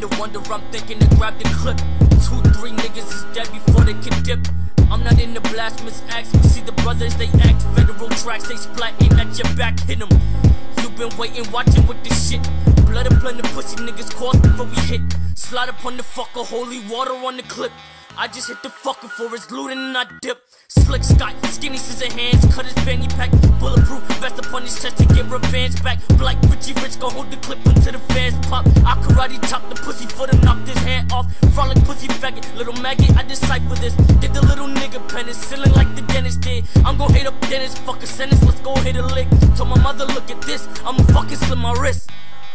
no wonder I'm thinking to grab the clip. 2-3 niggas is dead before they can dip. I'm not in the blasphemous acts, but see the brothers, they act. Federal tracks, they splatting at your back, hit them. You been waiting, watching with this shit. Blood up on the pussy niggas cross before we hit. Slide up on the fucker, holy water on the clip. I just hit the fucker for his looting and I dip. Slick Scott, skinny scissor hands, cut his fanny pack. Bulletproof vest upon his chest to get revenge back. Black Richie Rich gon' hold the clip until the fans pop. I karate chop the pussy for them, knock his head off. Frolic pussy faggot, little maggot, I decipher this. Get the little nigga penicillin like the dentist did. I'm gon' hit up Dennis, fuck a sentence, let's go hit a lick. Told my mother look at this, I'ma fucking slit my wrist.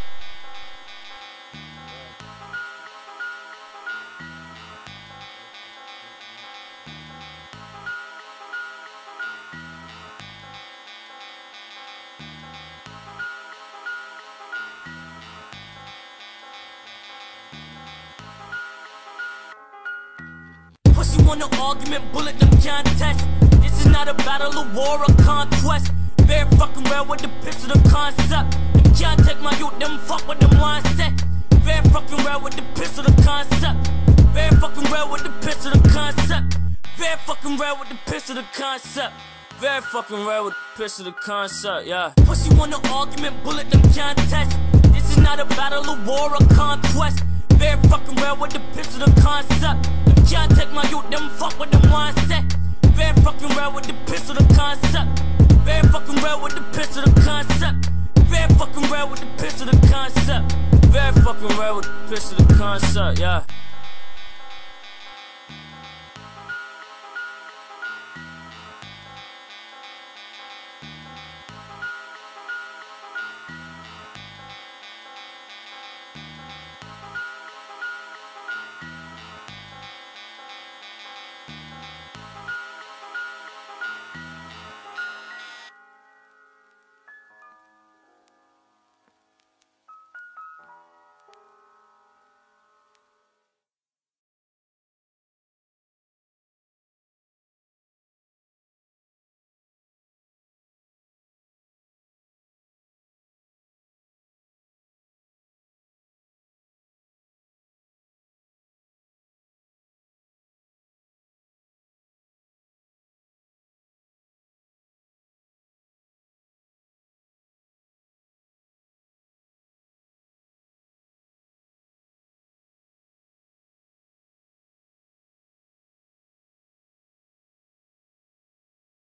Pussy want an argument, bullet them contest. This is not a battle, a war, or conquest. Very fucking rare with the pistol, the concept. Them can't take my youth, them fuck with them mindset. Very fucking rare with the pistol, the concept. Very fucking rare with the pistol, the concept. Very fucking rare with the pistol, the concept. Very fucking rare with the pistol, the concept, yeah. Pussy want an argument, bullet them contest. This is not a battle, a war, or conquest. Very fucking rare with the pistol, the concept. Them can't take my youth, them fuck with them mindset. Very fucking rare with the pistol, the concept. Very fucking rare with the pistol, the concept. Very fucking rare with the pistol, the concept. Very fucking rare with the pistol, the concept, yeah.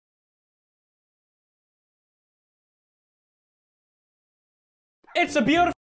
It's a beautiful